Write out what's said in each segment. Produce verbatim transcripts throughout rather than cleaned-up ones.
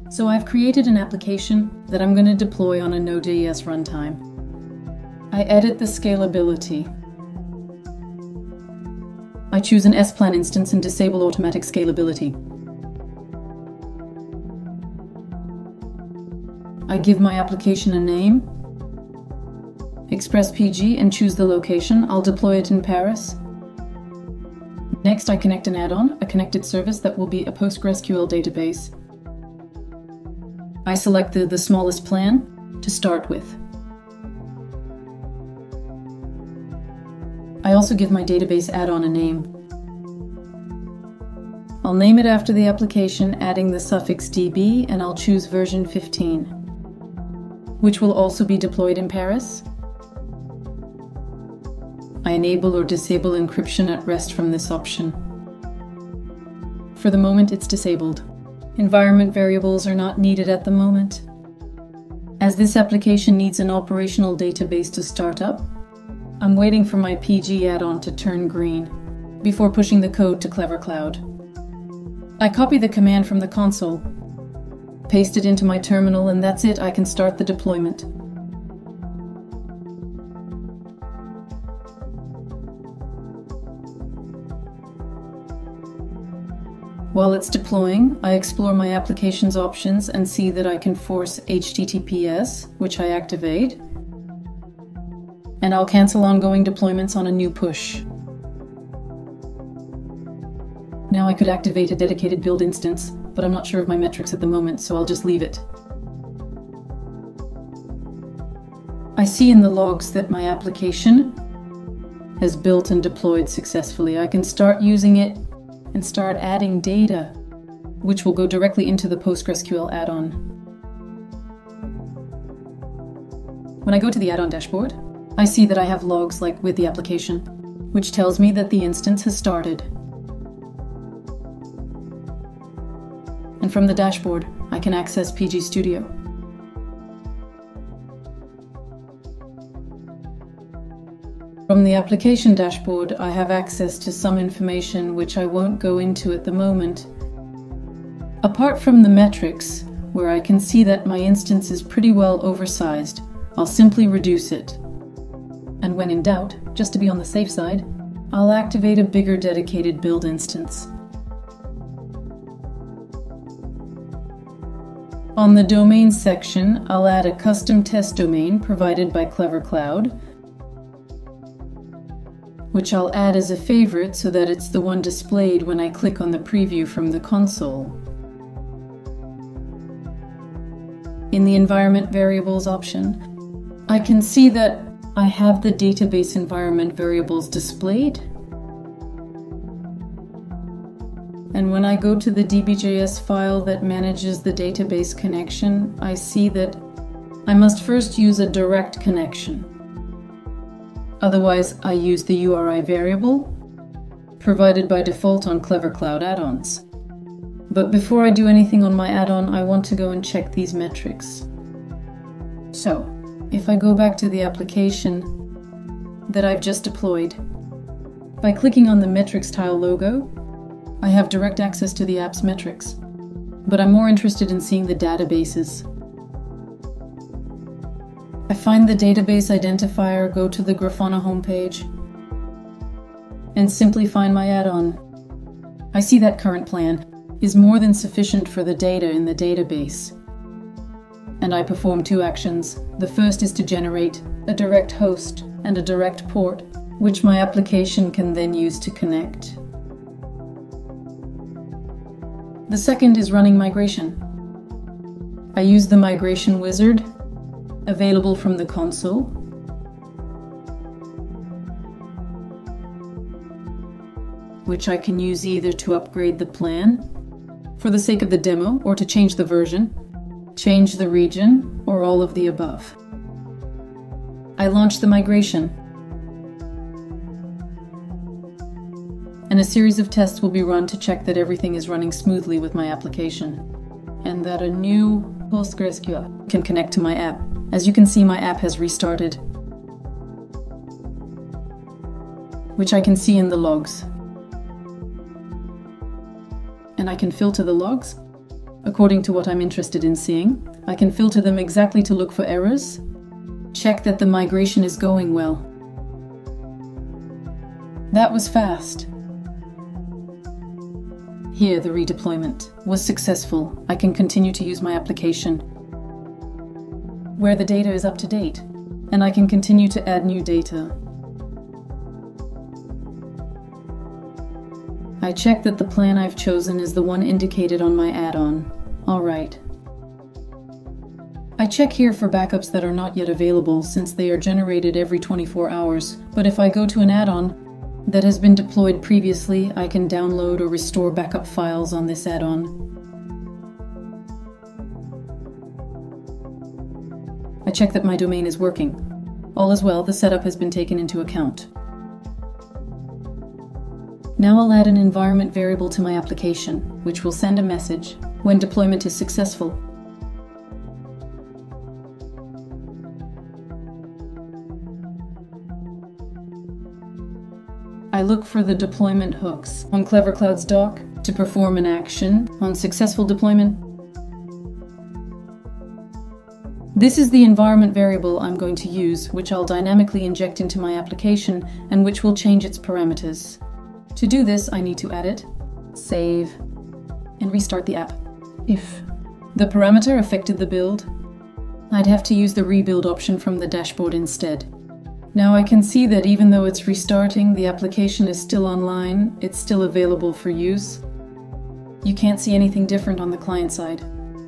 So I've created an application that I'm going to deploy on a Node.js runtime. I edit the scalability. I choose an S-plan instance and disable automatic scalability. I give my application a name, express P G, and choose the location. I'll deploy it in Paris. Next, I connect an add-on, a connected service that will be a PostgreSQL database. I select the, the smallest plan to start with. I also give my database add-on a name. I'll name it after the application, adding the suffix D B, and I'll choose version fifteen, which will also be deployed in Paris. I enable or disable encryption at rest from this option. For the moment, it's disabled. Environment variables are not needed at the moment. As this application needs an operational database to start up, I'm waiting for my P G add-on to turn green before pushing the code to Clever Cloud. I copy the command from the console, paste it into my terminal, and that's it. I can start the deployment. While it's deploying, I explore my application's options and see that I can force H T T P S, which I activate, and I'll cancel ongoing deployments on a new push. Now I could activate a dedicated build instance, but I'm not sure of my metrics at the moment, so I'll just leave it. I see in the logs that my application has built and deployed successfully. I can start using it and start adding data, which will go directly into the PostgreSQL add-on. When I go to the add-on dashboard, I see that I have logs like with the application, which tells me that the instance has started. And from the dashboard, I can access P G Studio. From the application dashboard, I have access to some information which I won't go into at the moment. Apart from the metrics, where I can see that my instance is pretty well oversized, I'll simply reduce it. And when in doubt, just to be on the safe side, I'll activate a bigger dedicated build instance. On the domain section, I'll add a custom test domain provided by Clever Cloud, which I'll add as a favorite so that it's the one displayed when I click on the preview from the console. In the environment variables option, I can see that I have the database environment variables displayed. And when I go to the D B J S file that manages the database connection, I see that I must first use a direct connection. Otherwise, I use the U R I variable provided by default on Clever Cloud add-ons. But before I do anything on my add-on, I want to go and check these metrics. So, if I go back to the application that I've just deployed, by clicking on the metrics tile logo, I have direct access to the app's metrics. But I'm more interested in seeing the databases. I find the database identifier, go to the Grafana homepage, and simply find my add-on. I see that current plan is more than sufficient for the data in the database. And I perform two actions. The first is to generate a direct host and a direct port, which my application can then use to connect. The second is running migration. I use the migration wizard available from the console, which I can use either to upgrade the plan for the sake of the demo, or to change the version, change the region, or all of the above. I launch the migration, and a series of tests will be run to check that everything is running smoothly with my application, and that a new PostgreSQL can connect to my app. As you can see, my app has restarted, which I can see in the logs. And I can filter the logs according to what I'm interested in seeing. I can filter them exactly to look for errors. Check that the migration is going well. That was fast. Here, the redeployment was successful. I can continue to use my application where the data is up to date, and I can continue to add new data. I check that the plan I've chosen is the one indicated on my add-on. All right. I check here for backups that are not yet available, since they are generated every twenty-four hours. But if I go to an add-on that has been deployed previously, I can download or restore backup files on this add-on. I check that my domain is working. All is well, the setup has been taken into account. Now I'll add an environment variable to my application, which will send a message when deployment is successful. I look for the deployment hooks on Clever Cloud's doc to perform an action on successful deployment. This is the environment variable I'm going to use, which I'll dynamically inject into my application and which will change its parameters. To do this, I need to add it, save, and restart the app. If the parameter affected the build, I'd have to use the rebuild option from the dashboard instead. Now I can see that even though it's restarting, the application is still online, it's still available for use. You can't see anything different on the client side.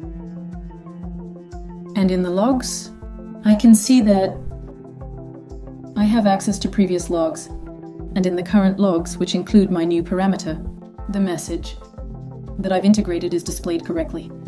And in the logs, I can see that I have access to previous logs. And in the current logs, which include my new parameter, the message that I've integrated is displayed correctly.